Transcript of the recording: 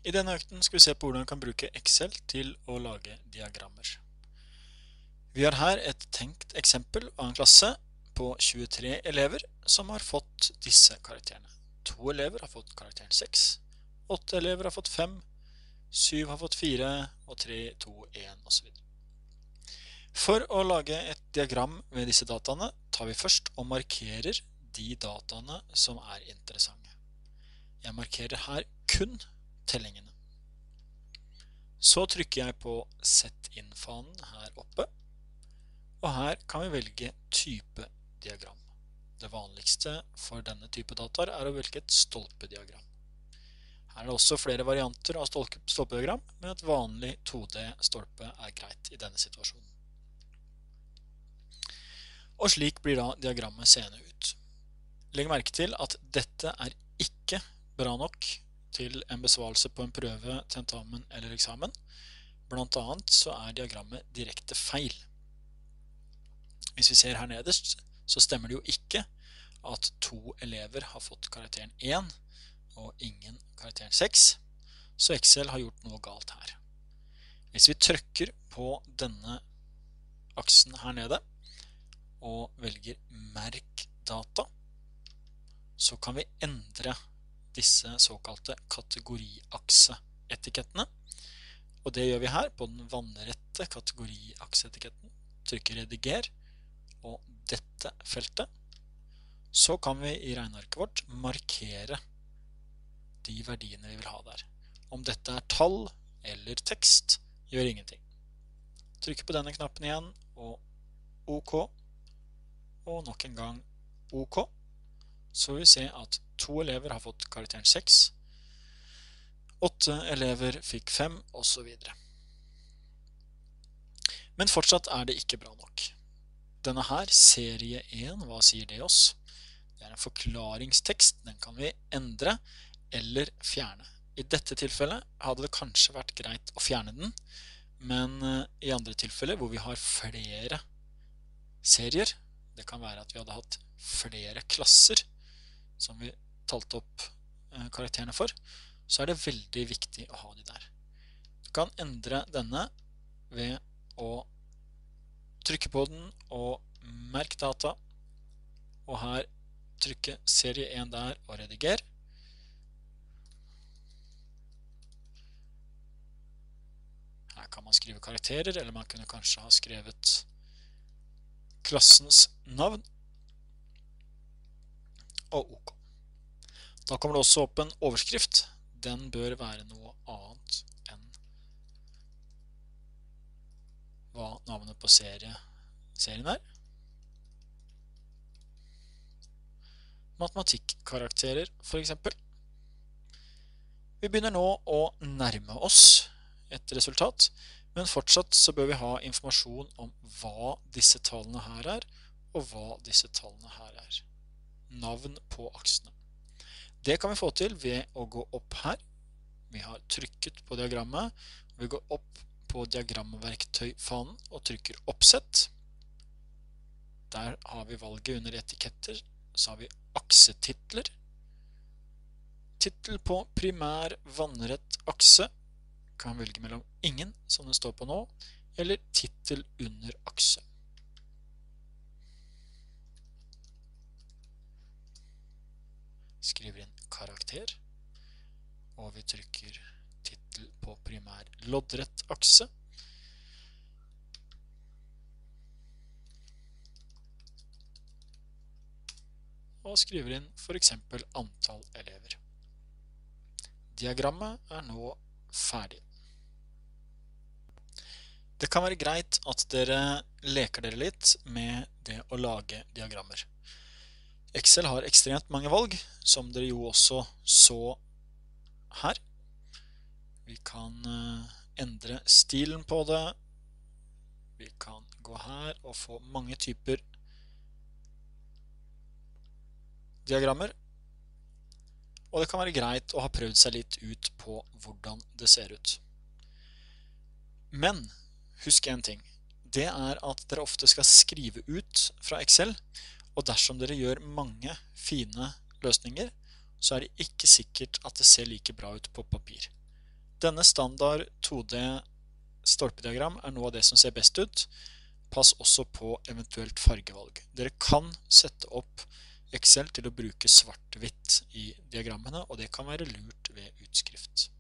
I denne økten skal vi se på hvordan vi kan bruke Excel til å lage diagrammer. Vi har her et tenkt eksempel av en klasse på 23 elever som har fått disse karakterene. 2 elever har fått karakteren 6, 8 elever har fått 5, 7 har fått 4, og 3, 2, 1 og så videre. For å lage et diagram med disse dataene tar vi først og markerer de dataene som er interessante. Jeg markerer her kun tellingene. Så trykker jeg på Sett inn-fanen her oppe, og her kan vi velge type diagram. Det vanligste for denne type data er å velge et stolpediagram. Her er det også flere varianter av stolpediagram, men et vanlig 2D-stolpe er greit i denne situasjonen. Og slik blir da diagrammet seende ut. Legg merke til at dette er ikke bra nok til en besvarelse på en prøve, tentamen eller eksamen. Blant annet så er diagrammet direkte feil. Hvis vi ser her nederst, så stemmer det jo ikke at 2 elever har fått karakteren 1 og ingen karakteren 6, så Excel har gjort noe galt her. Hvis vi trykker på denne aksen her nede, og velger merk data, så kan vi endre disse såkalte kategoriakse-etikettene. Og det gjør vi her på den vannrette kategoriakse-etiketten. Trykker rediger, og dette feltet. Så kan vi i regnearket vårt markere de verdiene vi vil ha der. Om dette er tall eller tekst, gjør ingenting. Trykker på denne knappen igjen, og OK, og nok en gang OK, så vil vi se at 2 elever har fått karakteren 6, 8 elever fikk 5, og så videre. Men fortsatt er det ikke bra nok. Denne her, serie 1, hva sier det oss? Det er en forklaringstekst, den kan vi endre eller fjerne. I dette tilfellet hadde det kanskje vært greit å fjerne den, men i andre tilfeller hvor vi har flere serier, det kan være at vi hadde hatt flere klasser som vi talte opp karakterene for, så er det veldig viktig å ha de der. Du kan endre denne ved å trykke på den og merke data, og her trykke serie 1 der og rediger. Her kan man skrive karakterer, eller man kunne kanskje ha skrevet klassens navn, og OK. Da kommer det også opp en overskrift. Den bør være noe annet enn hva navnet på serien er. Matematikkarakterer, for eksempel. Vi begynner nå å nærme oss et resultat, men fortsatt så bør vi ha informasjon om hva disse tallene her er, og hva disse tallene her er. Navn på aksene. Det kan vi få til ved å gå opp her. Vi har trykket på diagrammet. Vi går opp på diagramverktøyfanen og trykker oppsett. Der har vi valget under etiketter. Så har vi aksetitler. Tittel på primær vannrett akse. Kan velge mellom ingen, som det står på nå, eller tittel under akse. Skriver inn karakter, og vi trykker tittel på primær loddrett akse. Og skriver inn for eksempel antall elever. Diagrammet er nå ferdig. Det kan være greit at dere leker dere litt med det å lage diagrammer. Excel har ekstremt mange valg, som dere jo også så her. Vi kan endre stilen på det. Vi kan gå her og få mange typer diagrammer. Og det kan være greit å ha prøvd seg litt ut på hvordan det ser ut. Men husk en ting. Det er at dere ofte skal skrive ut fra Excel, og dersom dere gjør mange fine løsninger, så er det ikke sikkert at det ser like bra ut på papir. Denne standard 2D stolpediagram er noe av det som ser best ut. Pass også på eventuelt fargevalg. Dere kan sette opp Excel til å bruke svart-hvitt i diagrammene, og det kan være lurt ved utskrift.